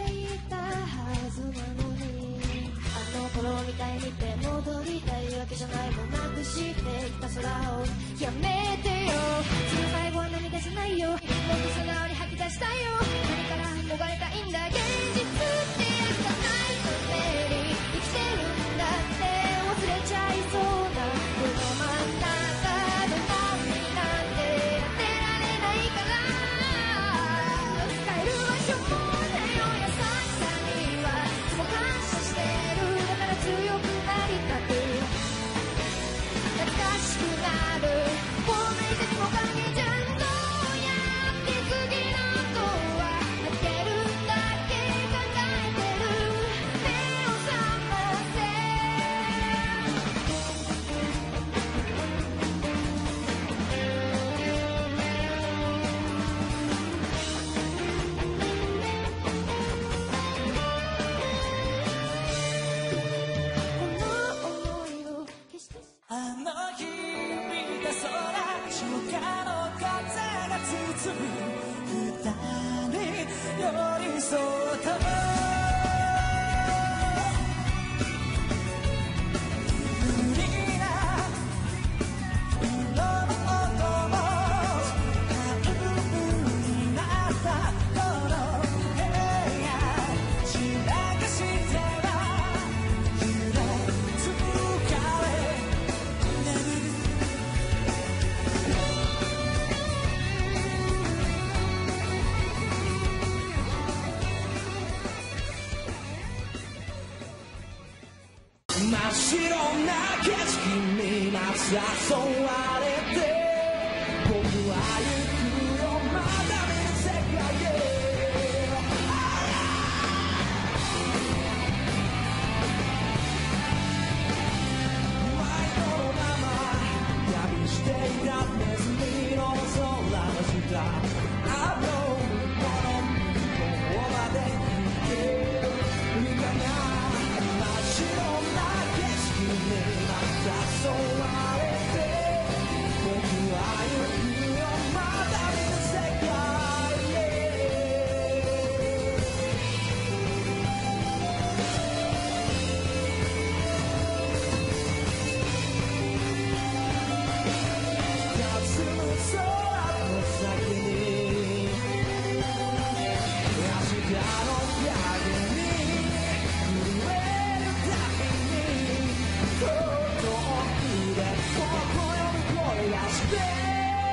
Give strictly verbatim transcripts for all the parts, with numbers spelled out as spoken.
いたはずなのに、あの頃みたいにって戻りたいわけじゃないもんなくしてきた空をやめてよ。その最後は涙じゃないよ、もっと素直に吐き出したいよ。何から逃れたいんだ、現実ってやつがないために生きてるんだって忘れちゃいそうなこの真ん中の波なんて当てられないから、使える場所もねよ、優しさにはいつも感謝してる。だから強くなりたく懐かしくなる、こんなにも影じゃん。どうやって次の音は当てるんだっけ考えてる。目を覚ませ。この想いを消してあの日見た空、初夏の風が包む、二人寄り添った無理な色の音も半分になったこの部屋、散らかしては揺れ疲れ真っ白な景色に誘われて、僕は行くよまだ見ぬ世界へ。毎度のまま旅していたネズミの空の下、あのこの向こうまで行けるかな。真っ白な景色にまた誘われて、僕は行くよまだ見ぬ世界へ。霞む空の先に明日の影に震えるたびに遠くで僕を呼ぶ声がして、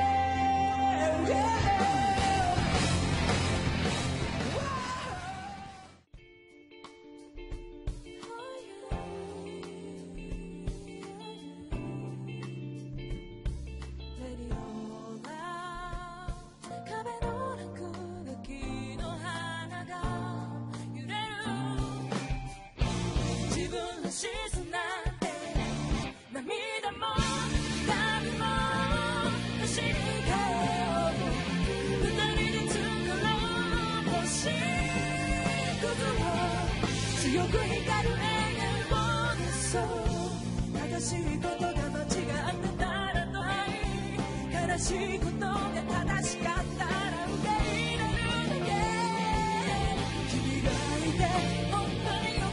壁の落書きの花が揺れる、自分らしさなんて涙も旅も走り替えよう、二人で作ろう欲しいことを強く光る笑顔で、そう正しいことが間違ってたらない、悲しいことが正しかったら受け入れるだけ、君がいて本当によかった。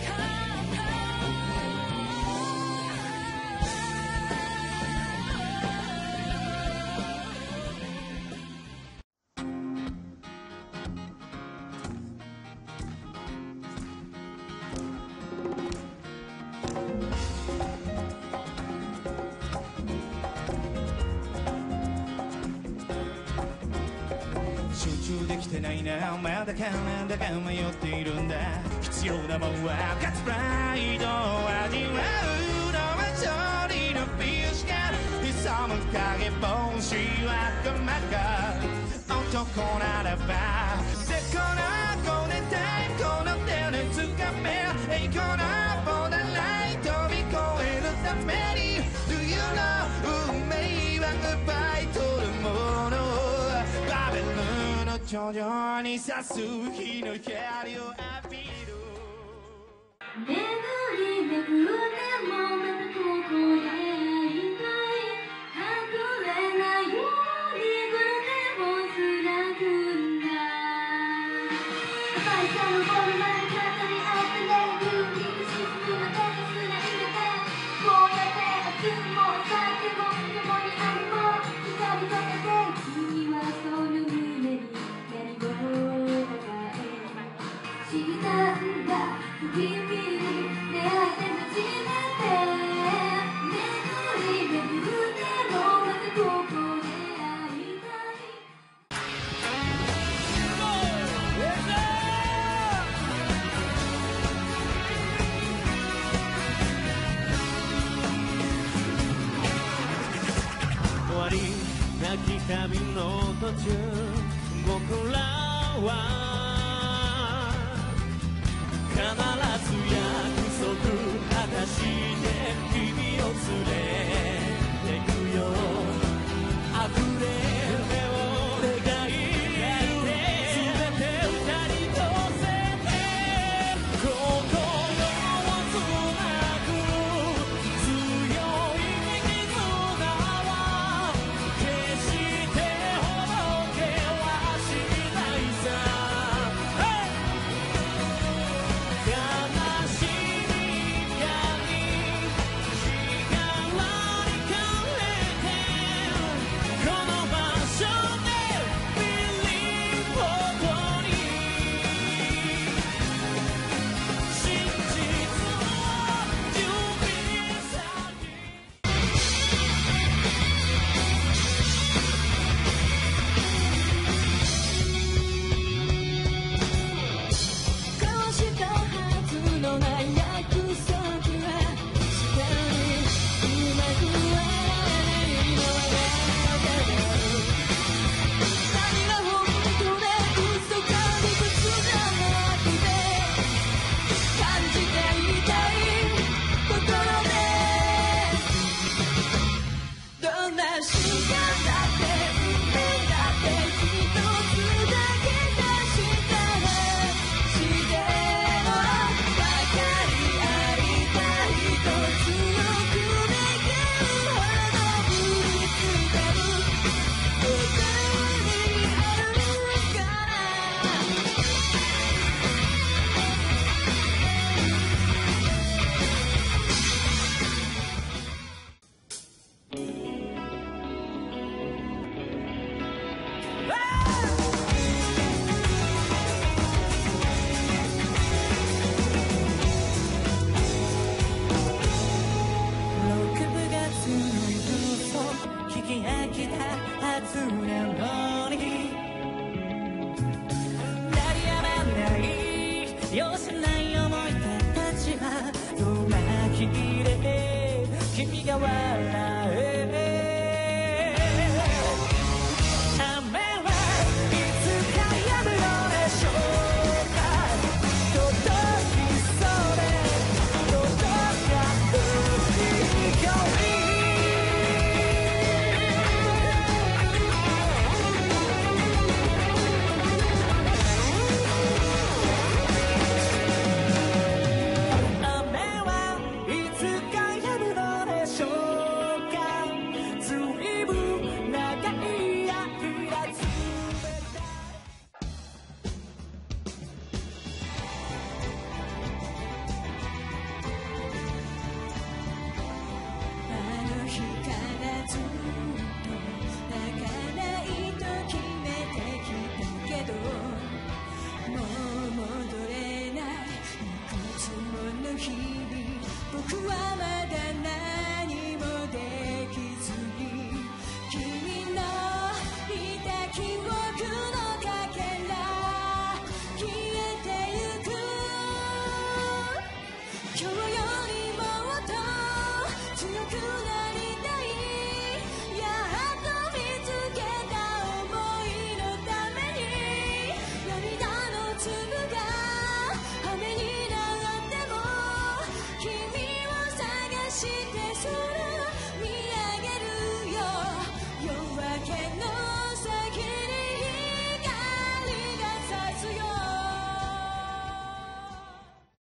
集中できてないな、まだかなんだか迷っているんだ。必要なもんはガッツプライドを味わうのは勝利の美容師か、潜む影帽子は赤か、男ならばせこなこねたいこの手で掴め、栄光なボーダーライン飛び越えるために Do you know 運命は奪い取るもの、バベルの頂上に差す日の光を浴びる。 巡り巡ってもまたここで会いたい、隠れないようにグルテをつなぐんだ。 旅の途中僕らは必ず約束果たして君を連れてくよ溢れる目を願い全て二人乗せて心をつなぐ強い絆は決してほどけはしないさ悲しみがに力に変えてこの場所でビリーボードに真実を指先交わしたはずのない約束は確かにうまくはないのだ何が本当で嘘か理屈じゃなくて感じていたい心でどんな瞬間だって運命だって一つだけ出したらしても分かり合いたいと強く願うほどぶつかるどこにあるかなろくぶがつの夜聞き飽きたはずなのに鳴りやまない容赦ない思い出たちはどらきれ君が笑え雨はいつか止むのでしょうか届きそうで届かない距離雨はいつか止むのでしょうか随分長い間冷たいあの日からずっと泣かないと決めてきたけどもう戻れないいくつもの日々僕は